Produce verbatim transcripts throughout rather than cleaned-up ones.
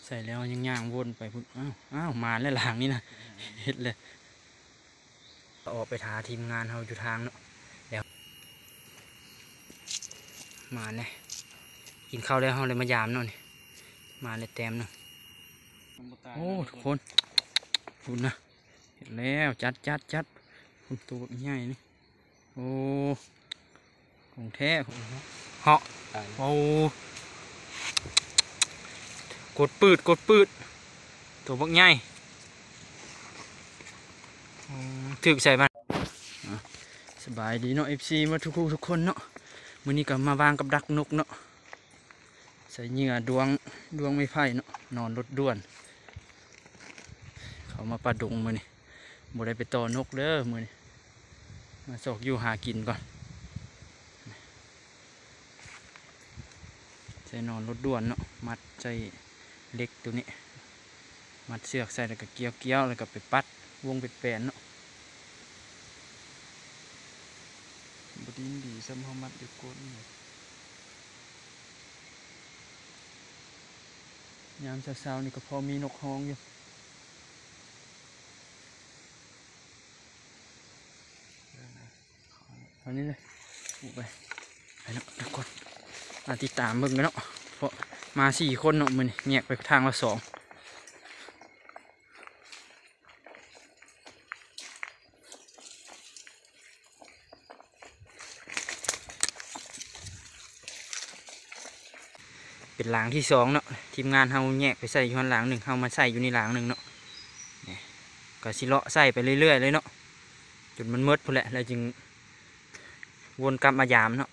ใส่แล้วยังย่างวนไปพุ่งอ้าวอ้าวมาแล้วหลังนี่นะเห็ดเลยออกไปหาทีมงานเขาอยู่ทางเนาะเดี๋ยวมาเนี่ยกินข้าวแล้วเขาเลยมายามเนาะนี่มาเลยเต็มเนาะโอ้ทุกคนคุณนะเห็นแล้วจัดจัดจัดคุณตัวใหญ่นี่โอ้ของแท้เหาะโอ้กดปืดกดปืดตัวบักใหญ่ถึกใส่มันสบายดีเนาะ เอฟ ซี มาทุกคู่ทุกคนเนาะมื้อนี้ก็มาวางกับดักนกเนาะใส่เหยื่อดวงดวงไม้ไผ่เนาะนอนรถด่วนเขามาปลาดุงมื้อนี้บ่ได้ไปต่อนกเด้อมื้อนี้มาสอกอยู่หากินก่อนใส่นอนรถด่วนเนาะมัดใส่เล็กตัวนี้มัดเสือกใส่แล้วก็เกี่ยวเกี่ยวแล้วก็ไปปัดวงเป็นแปนเนาะบดินดีซ้ำเขามัดอยู่ก้นยามเช้าๆนี่ก็พอมีนกฮ้องอยู่ตอนนี้เลยอุไปไปเนาะทุกคนมาติดตามเบิ่งกันเนาะเพราะมาสี่คนเนาะมันแยกไปทางละสองเป็นหลังที่สองเนาะทีมงานเฮาแยกไปใส่อยู่หลังหนึ่งเฮามาใส่อยู่ในหลังหนึ่งเนาะก็สิเลาะใส่ไปเรื่อยๆเลยเนาะจนมันมืดพุ่นแหละแล้วจึงวนกลับมายามเนาะ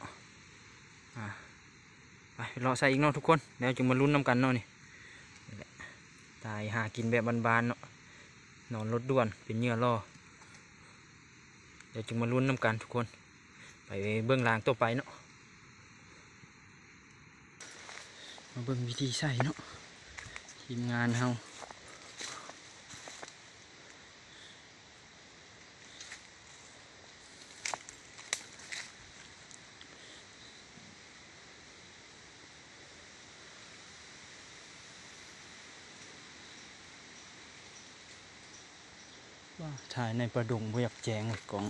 ไปเลาะใส่อีกเนาะทุกคนแล้วจึงมาลุ้นน้ำกันเนาะนี่ตายหากินแบบบานๆเนาะนอนรถด่วนเป็นเหยื่อล่อเดี๋ยวจึงมาลุ้นน้ำกันทุกคนไปเบื้องหลังตัวไปเนาะมาเบิ่งวิธีใส่เนาะทีมงานเฮาว่าถ่ายในประดงบ่อยากแจงเลยกล่อง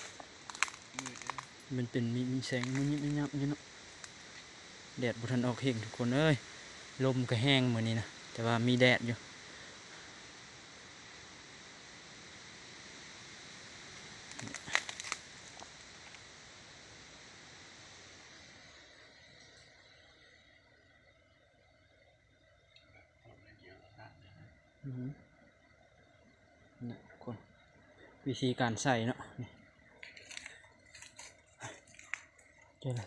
มันเป็นมีมีแสงมันยิบยับอยู่เนาะแดดบุทันออกเฮงทุกคนเอ้ยลมก็แห้งเหมือนนี้นะแต่ว่ามีแดดอยู่นี่ทุกคนวิธีการใส่เนาะนี่เจอแล้ว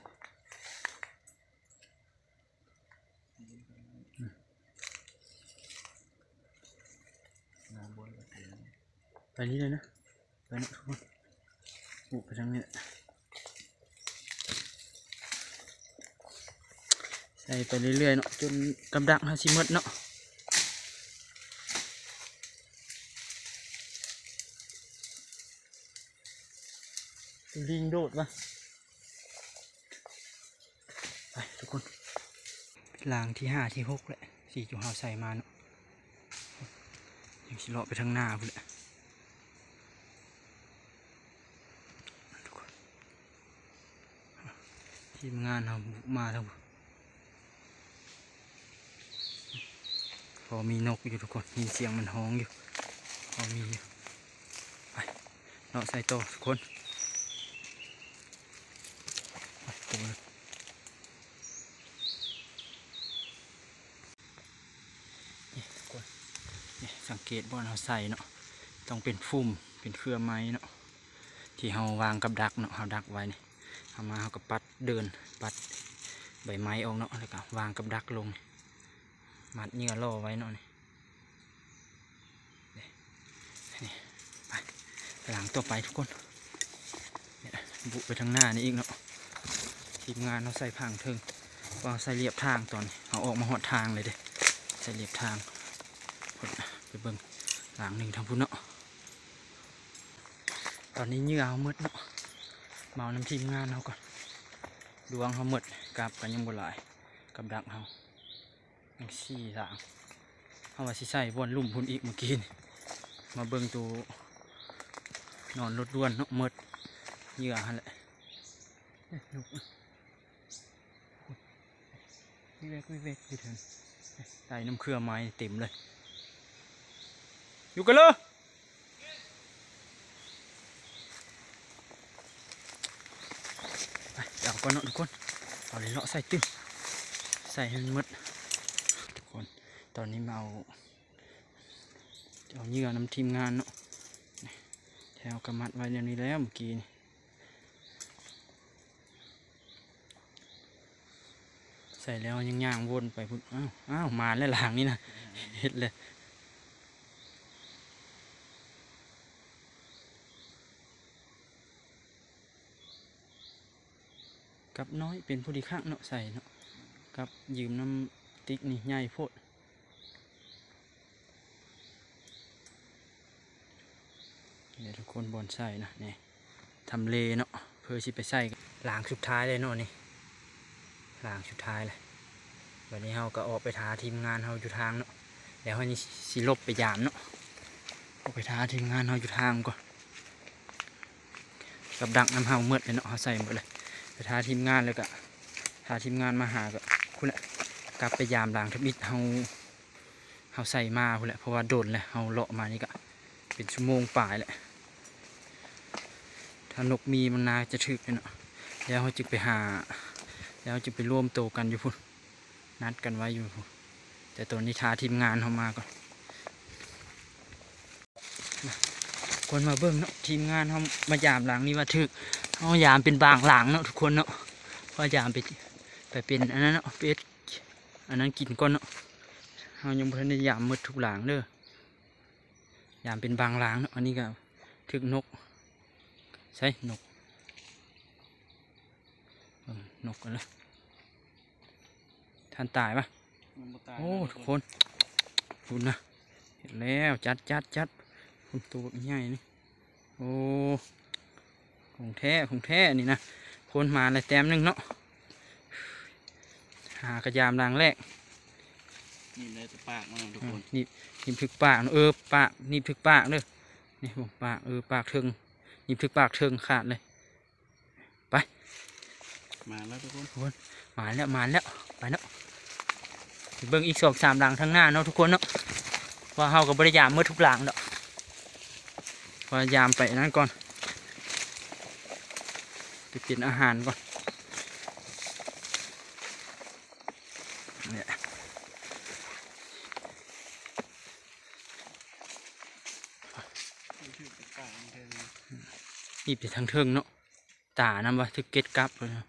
ไปนี้เลยนะไปนะทุกคนอุไปทางนี้ใส่ไปเรื่อยๆเนาะจนกำดักฮาซิมดเนาะลิงโดดวะไปทุกคนลางที่ห้าที่หกแหละสี่จุดห้าใส่มาเนาะยังสิเลาะไปทางหน้าพุ่นแหละทีมงานเรามาแล้วพอมีนกอยู่ทุกคนมีเสียงมันฮ้องอยู่พอมีอยู่ไปเลาะใส่โตทุกคนไปตัวเลยนี่ทุกคนนี่สังเกตว่าเราใส่เนาะต้องเป็นฟุ่มเป็นเครือไม้เนาะที่เราวางกับดักเนาะเราดักไว้นี่เอามาเราก็ปัดเดินปัดใบไม้ออกเนาะแล้วก็วางกับดักลงมัดเหยื่อล่อไว้เนาะนี่นี่ไปหลังตัวไปทุกคนบุไปทางหน้านี่อีกเนาะทีมงานเราใส่พังเทิงว่าใส่เรียบทางตอนเอาออกมาหอดทางเลยเด้ใส่เรียบทางไปเบิ่งหลังหนึ่งทางพุ่นเนาะตอนนี้เหยื่อเขาหมดเนาะเมาน้ำทีมงานเขาก่อนดวงเขาหมดกับกันยังบ่หลายกับดักเขายังสี่หลังเอาว่าสิใส่บอนลุ่มพุ่นอีกเมื่อกี้นี่มาเบิ่งตัวนอนรถด้วนเนาะเมดเหยื่อหั่นแหละลูกวิเวกวิเวกดิเถินไต่น้ำเครือไม้เต็มเลยอยู่กันเลยไปเอาก่อนเนาะทุกคนเอาเลยเลาะใส่ตึ้งใส่ให้มันหมดทุกคนตอนนี้มาเอาเอาเหยื่อน้ำทีมงานเนาะแถวกระมัดไว้เดี๋ยวนี้แล้วเมื่อกี้นี่ใส่แล้วยังย่างวนไปพุ่นอ้าวอ้าวมาแล้วหลังนี่นะเฮ็ดเลยกับน้อยเป็นผู้ดีข้างเนาะใส่เนาะกับยืมน้ำติ๊กนี่ใหญ่โพดเดี๋ยวทุกคนบอนใส่นะนี่ทำเลเนาะเพื่อสิไปใส่หลางสุดท้ายเลยเนาะนี่หลางสุดท้ายเลยวันนี้เราก็ออกไปท้าทีมงานเราอยู่ทางเนาะแล้วเรานี่สิลบไปยามเนาะออกไปท้าทีมงานเราอยู่ทางก่อนกับดักน้ำเฮาเมื่อเลยเนาะเขาใส่หมดเลยไปท้าทีมงานเลยก็ท้าทีมงานมาหาก็คุณแหละกลับไปยามหลังทับอิดเฮาเฮาใส่มาคุณแหละเพราะว่าโดนเลยเฮาเลาะมานี่ก็เป็นชั่วโมงป่ายแหละถ้านกมีมันนาจะถึกเนาะแล้วเขาจึงไปหาแล้วจึงไปร่วมโตกันอยู่พุ่นนัดกันไว้อยู่พุ่นแต่ตัวนี้ท้าทีมงานเขามาก่อนคนมาเบิ่งเนาะทีมงานเขามายามหลังนี้ว่าถึกเขายามเป็นบางหลังเนาะทุกคนเนาะเพราะยามไปไปเป็นอันนั้นเนาะเป็ดอันนั้นกินก้อนเนาะเขายังไม่ได้ยามหมดทุกหลังเด้อยามเป็นบางหลังเนาะอันนี้ก็ถึกนกใช่นกนกกันเลยท่านตายปะโอ้ทุกคนคุณนะเห็นแล้วจัดจัดจัดคุณตัวใหญ่นี่โอ้ของแท้ของแท้นี่นะคนมาเลยแต้มหนึ่งเนาะหากระยามรางแรกนี่เลยปากมันทุกคนนี่นี่ถึกปากเออปากนี่ถึกปากเลยนี่บอกปากเออปากเทิงนี่ถึกปากเทิงขาดเลยไปมาแล้วทุกคนมาแล้วมาแล้วไปเนาะเบิ่งอีกสองสามหลังทั้งหน้าเนาะทุกคนเนาะว่าเฮากับบริยามเมื่อทุกหลังเนาะพยายามไปนั่นก่อนไปเปลี่ยนอาหารก่อนเนี่ยอีบไปทางเทิงเนาะตานำว่าถึกเก็ดกับเลยเนาะ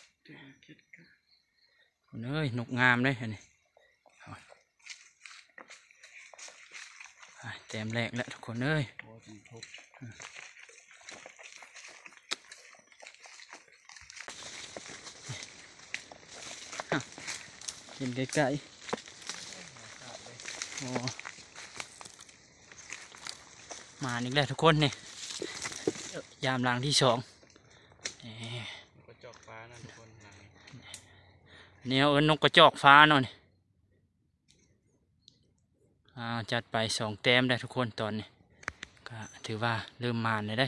เอ้ยนกงามเลยอันนี้แต้มแรกแล้วทุกคนเอ้ยเห็นไกลๆโอ้มาอีกแล้วทุกคนเนี่ยยามหลังที่สองนกกระจอกฟ้านั่นทุกคนเนี่ยเอิ้นนกกระจอกฟ้าเนาะนี่จัดไปสองแต้มได้ทุกคนตอนนี้ก็ถือว่าเริ่มมาเลยได้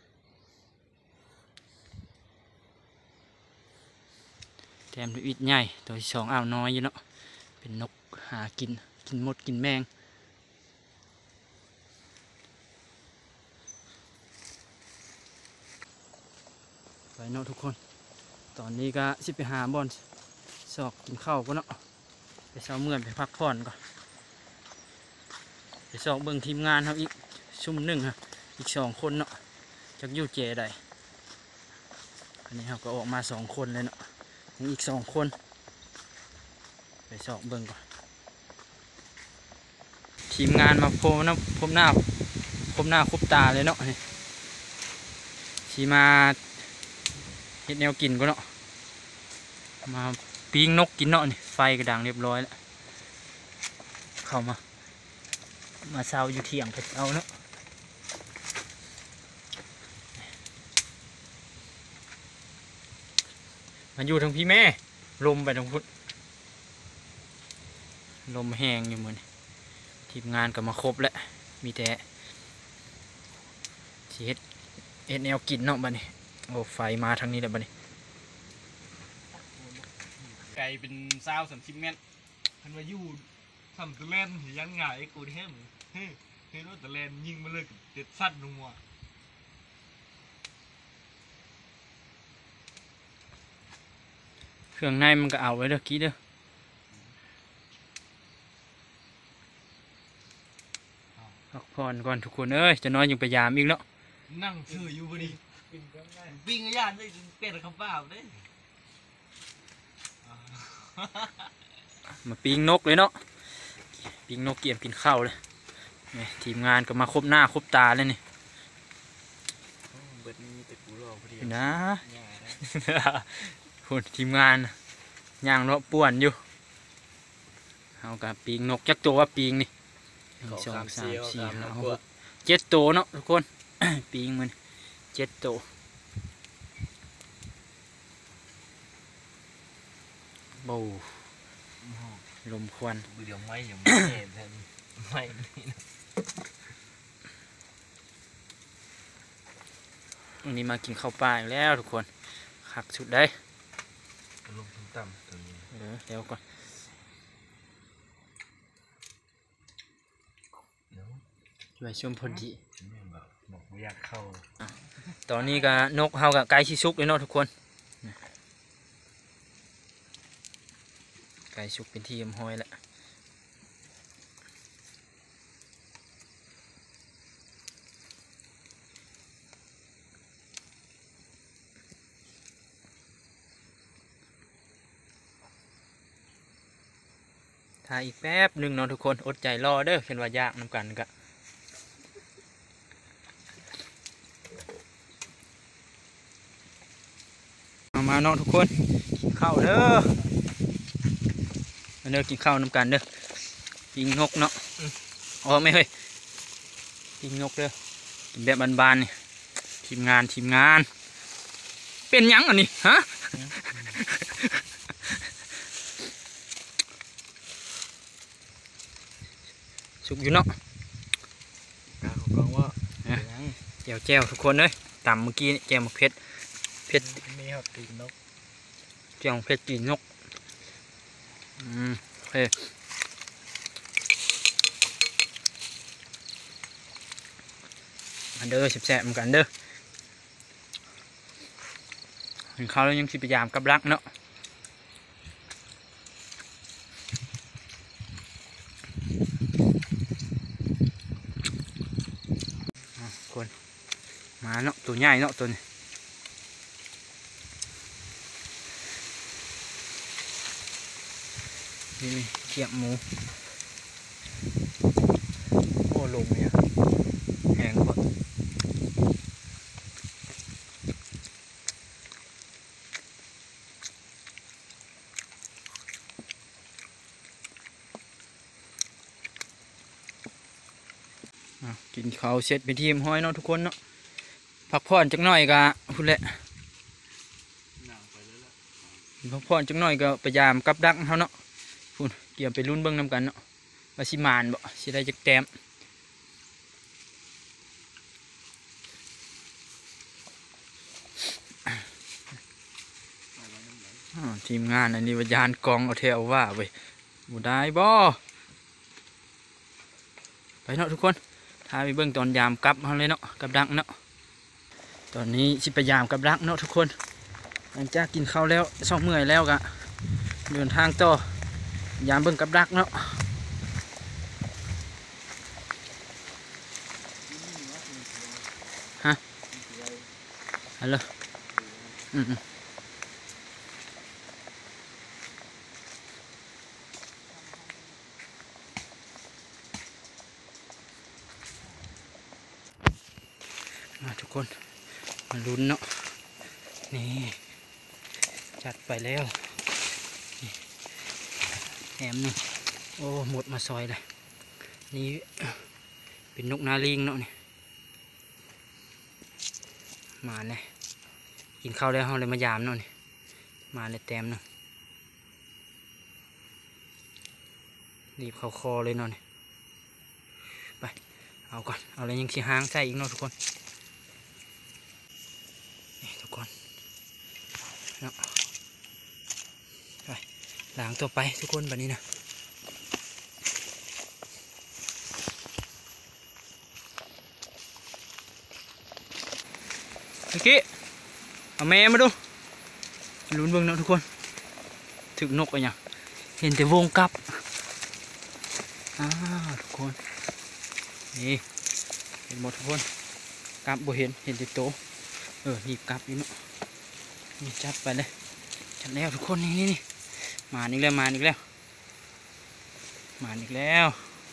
แต้มด้วยอิดใหญ่ตัวที่สองอ้าวน้อยอยู่เนาะเป็นนกหากินกินมดกินแมงไปเนาะทุกคนตอนนี้ก็สิไปหาบอลสอกกินข้าวก็เนาะไปเช้าเมื่อไปพักผ่อนก่อนไปสอกเบิ่งทีมงานเขาอีกชุ่มหนึ่งฮะอีกสองคนเนาะจากยูเจได้อันนี้เขาก็ออกมาสองคนเลยเนาะอีกสองคนไปสอกเบิ่งก่อนทีมงานมาพบนะพบหน้าพบหน้าคบตาเลยเนาะชีมาเฮ็ดแนวกินก็เนาะมาปิ้งนกกินเนาะนี่ไฟกระดังเรียบร้อยแล้วเข้ามามาเช้าอยู่เที่ยงไปเอาเนาะมันอยู่ทางพี่แม่ลมไปทางพุทธลมแห้งอยู่เหมือนทีมงานก็มาครบแล้วมีแต่สิเฮ็ดเฮ็ดแนวกินเนาะบัดนี้โอ้ไฟมาทางนี้แล้วบัดนี้ไก่เป็นซาวสามสิบเมตรทันว่าอยู่ทำตะแลนยันหงายกูเท่มเฮ้ยเฮ้ยรถตะแลนยิงมาเลยเด็ดสั้นลงมาเครื่องในมันก็เอาไว้เด้อกี้เด้อพักผ่อนก่อนทุกคนเอ้ยจะนอนอยู่พยายามอีกแล้วนั่งเฉยอยู่พอดีปิ้งย่านได้เป็ดคำเปล่าได้มาปิ้งนกเลยเนาะปิ้งนกเกี่ยมกินข้าวเลยนี่ทีมงานก็มาครบหน้าครบตาเลยนี่เบิดนี้แต่กูรอพอดีนะคนทีมงานย่างเลาะป่วนอยู่เอากับปิ้งนกจักตัวว่าปิ้งนี่สองสามสี่ห้าหกเจ็ดตัวเนาะทุกคน ปิ้งมันเจ็ดตัวโบลมควันเบื่อไม่อย่างไม่เห็นไม่วันนี้มากินข้าวปลาอีกแล้วทุกคนขักสุดได้ลมต่ำตัวนี้เดี๋ยวเดี๋ยวก่อนช่วยชมพอดีบอกไม่อยากเข้าตอนนี้ก็นกเฮากับไก่ชิซุกเลยเนาะทุกคนไก่ชุกเป็นที่ยมห้อยแล้วถ่ายอีกแป๊บหนึ่งเนาะทุกคนอดใจรอเด้อเห็นว่ายากน้ำกันกะมามาเนาะทุกคนกินข้าวเด้อมาเด้อกินข้าวน้ำกันเด้อยิงนกเนาะอ๋อไม่เฮ้ยยิงนกเด้อกินแบบบานๆนี่ทีมงานทีมงานเป็นยังอันนี้ฮะสุกอยู่เนาะกาของกองว่าแจวแจวทุกคนเลยต่ำเมื่อกี้แจวมะเพ็ดเพ็ดมีครับตีนกแจวเพ็ดตีนกอืมโอเคมาเด้อแซ่บๆเหมือนกันเด้อเห็นเขาแล้วยังสิพยายามกับรักเนาะคนมาเนาะตัวใหญ่เนาะตัวนี้นี่เขียบหมูโอ้ลมเนี่ยแห้งกว่ากินข้าวเสร็จไปทีมห้อยเนาะทุกคนเนาะพักผ่อนจักหน่อยก็พูดแหละพักผ่อนจักหน่อยก็พยายามกับดักเขาเนาะพูดเกี่ยวไปรุ่นเบิ้งนำกันเนาะว่าสิมานบ่สิได้จักแต้มทีมงานอันนี้วิญญาณกองเอาเทเอาว่าเว้ยบ่ได้บ่ไปเนาะทุกคนถ้าไปเบิ้งตอนยามกับเขาเลยเนาะกับดักเนาะตอนนี้สิพยายามกับดักเนาะทุกคนหลังจากกินข้าวแล้วเศร้าเมื่อยแล้วกะเดินทางต่อยามเบิ้งกับดักเนาะฮะฮัลโหลอืมมาทุกคนมาลุ้นเนาะนี่จัดไปแล้วแหมหนึ่งโอ้หมดมาซอยเลยนี่เป็นนกนาลิงเนาะนี่มาเลยกินข้าวแล้วเขาเลยมายามเนาะนี่มาเลยเต็มเนาะรีบเข้าคอเลยเนาะนี่เอาก่อนเอาอะไรยังสีหางใส่อีกเนาะทุกคนนี่ทุกคนเนาะไปล้างตัวไปทุกคนแบบนี้นะเมื่อกี้เอาแม่มาดูลุ้นเบิ่งเนาะทุกคนถึงนกไปยังเห็นแต่วงกลับอ้าวทุกคนนี่เห็นหมดทุกคนกลับบ่เห็นเห็นแต่โตเออนี่กลับอยู่เนาะนี่จัดไปเลยจัดแล้วทุกคนนี่นี่นี่มาอีกแล้วมาอีกแล้วมาอีกแล้ว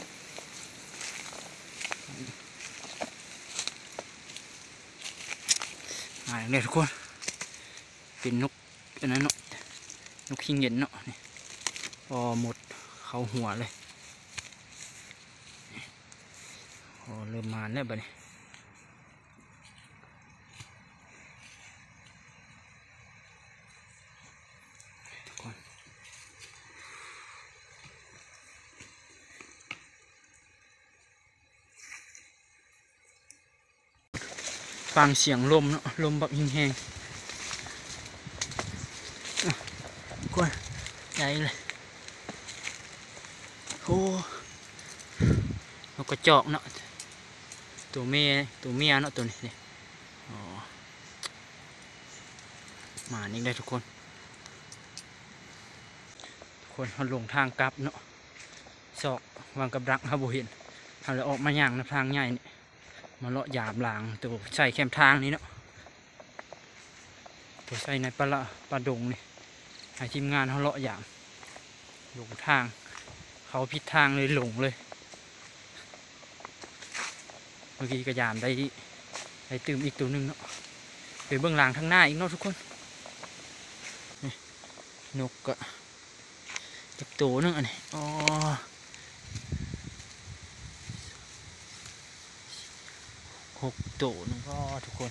มาอีกแล้วทุกคนเป็นนกอันนั้นเนาะนกขิงเหย็นเนาะนี่พอหมดเขาหัวเลยโอ้เริ่มมาแล้วบัดนี้ทุกคนฟังเสียงลมเนาะลมแบบแห้งๆกวนใหญ่เลยโอ้นกกระจอกเนาะตัวเมียตัวเมียเนาะตัวนี้นี่อ๋อมานี่ได้ทุกคนทุกคนเขาลงทางกลับเนาะศอกวางกับดักเขาบ่เห็นเขาเลยออกมาย่างในทางใหญ่นี่มาเลาะหยาบหลางตัวใส่แคมทางนี้เนาะตัวใส่ในปลาปลาดงนี่ให้ทีมงานเขาเลาะหยาบลงทางเขาผิดทางเลยหลงเลยเมื่อกี้กระยามได้ได้ตื่มอีกตัวหนึ่งเนาะไปเบื้องหลังทางหน้าอีกเนาะทุกคนนี่นกกะอีกตัวหนึงอันนี้อ๋อหกตัวนึงก็ทุกคน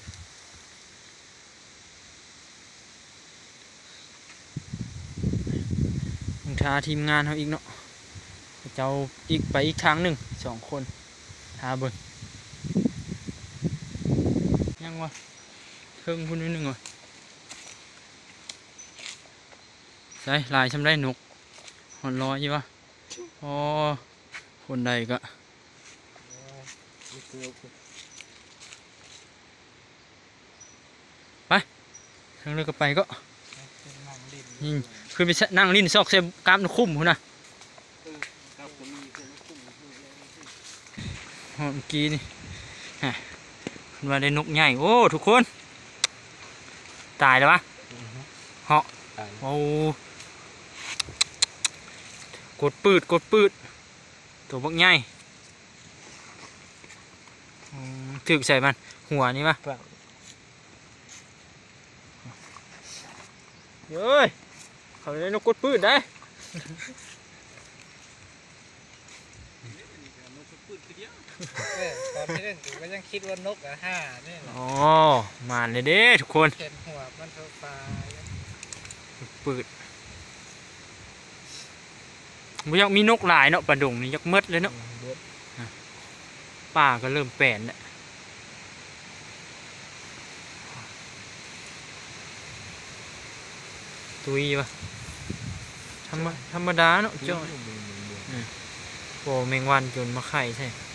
มึงทาทีมงานเขาอีกเนาะเจ้าอีกไปอีกทางหนึ่งสองคนทาเบิ่งยังวะเครื่องพุ่นนิดนึงวะใช่ลายชำได้นกหอนลอยยี่วะอ๋อคนใดก็ไปเครื่องเลือกไปก็นี่คือไปนั่งลิ้นซอกเซมกล้ามคุ้มคุณนะเมื่อกี้นี่มาได้นกใหญ่โอ้ทุกคนตายแล้ววะเหาะโอ้กดปืดกดปืดตัวบักใหญ่ถึกใส่มันหัวนี่ปะเฮ้ยเขาได้นกกดปืดได้ตอนที่เล่นก็ยังคิดว่านกอะห้าเนี่ยอ๋อมาเลยเด้ทุกคนเห็นหัวมันเท่าปลาปืดมันยังมีนกหลายเนาะปลาดงนี่ยักมืดเลยเนาะป่าก็เริ่มแปลนแล้วตุยปะธรรมธรรมดาเนาะเจ้าโอ้แมงวันจนมาไข่ใช่